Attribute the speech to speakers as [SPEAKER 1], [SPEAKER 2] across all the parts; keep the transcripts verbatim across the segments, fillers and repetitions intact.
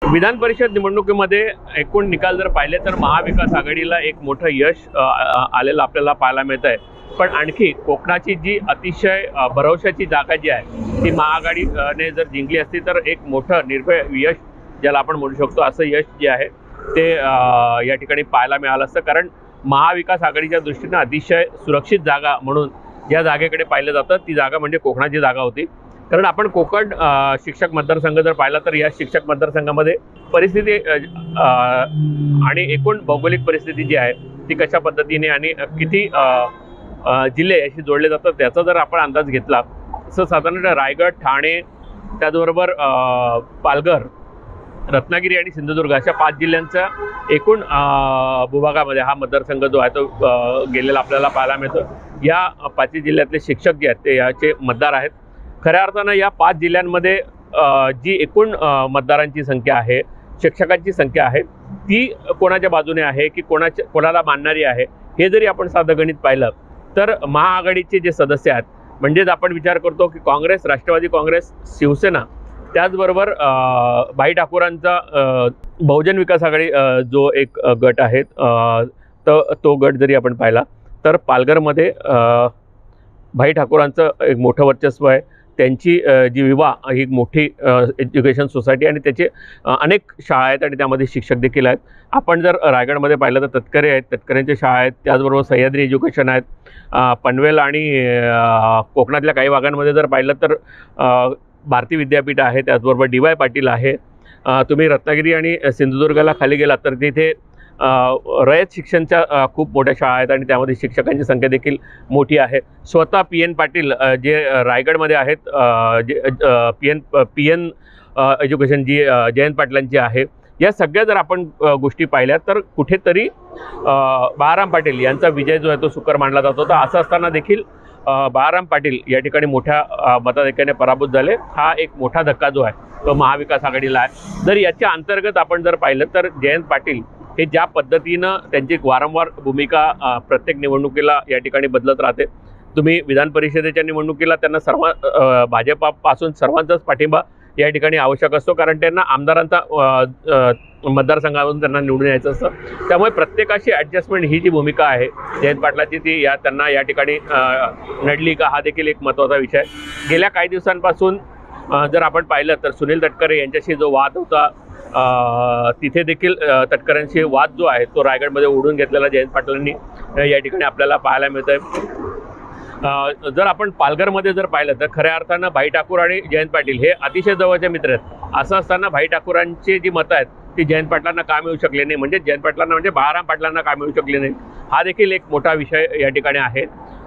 [SPEAKER 1] विधान परिषद निवडणुकीमध्ये एकूण निकाल जर पाहिले तर महाविकास आघाडीला एक मोठं यश आलेलं आपल्याला पाहायला मिळत आहे। पण आणखी कोकणाची जी अतिशय भरवशाची जागा जी आहे ती महाआघाडीने जर जिंकली असती तर एक मोठं निर्भय यश ज्याला आपण म्हणू शकतो असं यश जे आहे ते या ठिकाणी पाहायला मिळालं असतं। कारण महाविकास आघाडीच्या दृष्टीने अतिशय सुरक्षित जागा म्हणून ज्या जागेकडे पाहिलं जातं ती जागा म्हणजे कोकणाची जागा होती। कारण आपण कोकण शिक्षक मतदारसंघ जर पाहिला तर या शिक्षक मतदारसंघामध्ये परिस्थिती आणि एकूण भौगोलिक परिस्थिती जी आहे ती कशा पद्धतीने आणि किती जिल्हे याशी जोडले जातात त्याचा जर आपण अंदाज घेतला तर साधारणतः रायगड, ठाणे, त्याचबरोबर पालघर, रत्नागिरी आणि सिंधुदुर्ग अशा पाच जिल्ह्यांचा एकूण भूभागामध्ये हा मतदारसंघ जो आहे तो गेलेला आपल्याला पाहायला मिळतो। या पाचही जिल्ह्यातले शिक्षक जे आहेत ते याचे मतदार आहेत। खऱ्या अर्थानं या पाच जिल्ह्यांमध्ये जी एकूण मतदारांची संख्या आहे, शिक्षकांची संख्या आहे ती कोणाच्या बाजूने आहे की कोणाच्या कोणाला मानणारी आहे हे जरी आपण साधं गणित पाहिलं तर महाआघाडीचे जे सदस्य आहेत म्हणजेच आपण विचार करतो की काँग्रेस, राष्ट्रवादी काँग्रेस, शिवसेना, त्याचबरोबर भाई ठाकूरांचा बहुजन विकास आघाडी जो एक गट आहे तर तो गट जरी आपण पाहिला तर पालघरमध्ये भाई ठाकूरांचं एक मोठं वर्चस्व आहे। त्यांची जी विवा ही मोठी एज्युकेशन सोसायटी आणि त्याचे अनेक शाळा आहेत आणि त्यामध्ये शिक्षक देखील आहेत। आपण जर रायगडमध्ये पाहिलं तर तटकरे आहेत, तटकऱ्यांच्या शाळा आहेत, त्याचबरोबर सह्याद्री एज्युकेशन आहेत। पनवेल आणि कोकणातल्या काही भागांमध्ये जर पाहिलं तर भारती विद्यापीठ आहे, त्याचबरोबर डी वाय पाटील आहे। तुम्ही रत्नागिरी आणि सिंधुदुर्गला खाली गेलात तर तिथे रयत शिक्षणच्या खूप मोठ्या शाळा आहेत आणि त्यामध्ये शिक्षकांची संख्या देखील मोठी आहे। स्वतः पी एन पाटील जे रायगडमध्ये आहेत, जे P N P N education जी जयंत पाटलांची आहे, या सगळ्या जर आपण गोष्टी पाहिल्या तर कुठेतरी बाळाराम पाटील यांचा विजय जो आहे तो सुकर मानला जातो। तर असं असताना देखील बाळाराम पाटील या ठिकाणी मोठ्या मताधिक्याने पराभूत झाले। हा एक मोठा धक्का जो आहे तो महाविकास आघाडीला आहे। जर याच्या अंतर्गत आपण जर पाहिलं तर जयंत पाटील हे ज्या पद्धतीनं त्यांची वारंवार भूमिका प्रत्येक निवडणुकीला या ठिकाणी बदलत राहते। तुम्ही विधान परिषदेच्या निवडणुकीला त्यांना सर्व भाजपापासून सर्वांचाच पाठिंबा या ठिकाणी आवश्यक असतो कारण त्यांना आमदारांचा मतदारसंघातून त्यांना निवडून यायचं असतं। त्यामुळे प्रत्येकाशी ॲडजस्टमेंट ही जी भूमिका आहे जयंत पाटलाची ती या त्यांना या ठिकाणी नडली का हा देखील एक महत्त्वाचा विषय आहे। गेल्या काही दिवसांपासून जर आपण पाहिलं तर सुनील तटकरे यांच्याशी जो वाद होता तिथे देखील तटकऱ्यांशी वाद जो आहे तो रायगडमध्ये ओढून घेतलेला जयंत पाटलांनी या ठिकाणी आपल्याला पाहायला मिळत आहे। जर आपण पालघरमध्ये जर पाहिलं तर खऱ्या अर्थानं भाई ठाकूर आणि जयंत पाटील हे अतिशय जवळचे मित्र आहेत। असं असताना भाई ठाकूरांची जी मतं आहेत ती जयंत पाटलांना का मिळू शकले नाही, म्हणजे जयंत पाटलांना म्हणजे बाळाराम पाटलांना का मिळू शकले नाही हा देखील एक मोठा विषय या ठिकाणी आहे।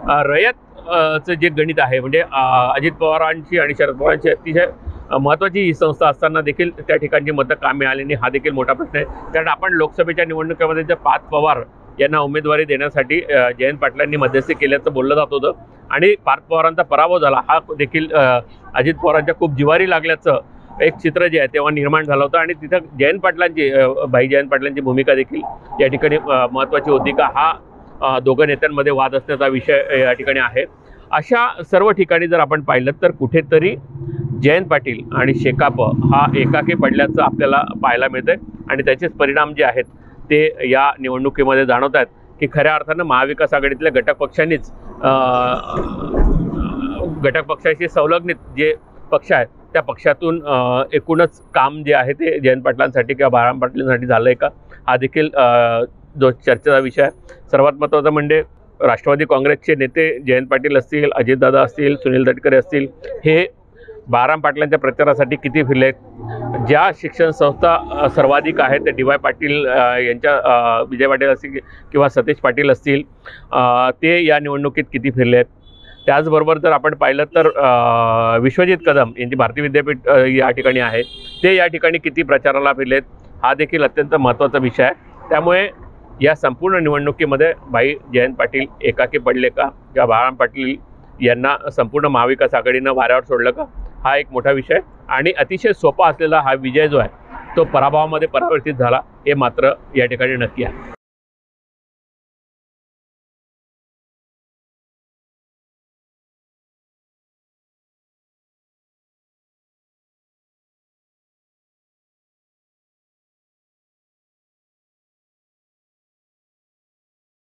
[SPEAKER 1] रयत जे गणित आहे म्हणजे अजित पवारांची आणि शरद पवारांची अतिशय महत्त्वाची ही संस्था असताना देखील त्या ठिकाणची मतं का मिळाली नाही हा देखील मोठा प्रश्न आहे। कारण आपण लोकसभेच्या निवडणुकीमध्ये जर पार्थ पवार यांना उमेदवारी देण्यासाठी जयंत पाटलांनी मध्यस्थी केल्याचं बोललं जात होतं आणि पार्थ पवारांचा पराभव झाला हा देखील अजित पवारांच्या खूप जिवारी लागल्याचं एक चित्र जे आहे तेव्हा निर्माण झालं होतं आणि तिथं जयंत पाटलांची भाई जयंत पाटलांची भूमिका देखील या ठिकाणी महत्त्वाची होती का हा दोघं नेत्यांमध्ये वाद असण्याचा विषय या ठिकाणी आहे। अशा सर्व ठिकाणी जर आपण पाहिलं तर कुठेतरी जयंत पाटील आणि शेकाप हा एकाकी पडल्याचं आपल्याला पाहायला मिळतं आहे आणि त्याचेच परिणाम जे आहेत ते या निवडणुकीमध्ये जाणवत आहेत की खऱ्या अर्थानं महाविकास आघाडीतल्या घटक पक्षांनीच घटक पक्षाशी संलग्नित जे पक्ष आहेत त्या पक्षातून एकूणच काम जे आहे ते जयंत पाटलांसाठी किंवा बाळाराम पाटलांसाठी झालं आहे का हा देखील जो चर्चेचा विषय आहे। सर्वात महत्त्वाचं म्हणजे राष्ट्रवादी काँग्रेसचे नेते जयंत पाटील असतील, अजितदादा असतील, सुनील तटकरे असतील हे बाळाराम पाटलांच्या प्रचारासाठी किती फिरले, ज्या शिक्षण संस्था सर्वाधिक आहेत ते डी वाय पाटील यांच्या विजय पाटील असतील किंवा सतीश पाटील असतील ते या निवडणुकीत किती फिरले आहेत। त्याचबरोबर जर आपण पाहिलं तर विश्वजित कदम यांची भारती विद्यापीठ या ठिकाणी आहे ते या ठिकाणी किती प्रचाराला फिरलेत हा देखील अत्यंत महत्त्वाचा विषय आहे। त्यामुळे या संपूर्ण निवडणुकीमध्ये भाई जयंत पाटील एकाकी पडले का किंवा बाळाराम पाटील यांना संपूर्ण महाविकास आघाडीनं वाऱ्यावर सोडलं का हा एक मोठा विषय आणि अतिशय सोपा असलेला हा विजय जो आहे तो पराभवामध्ये परिवर्तित झाला हे मात्र या ठिकाणी नक्की आहे।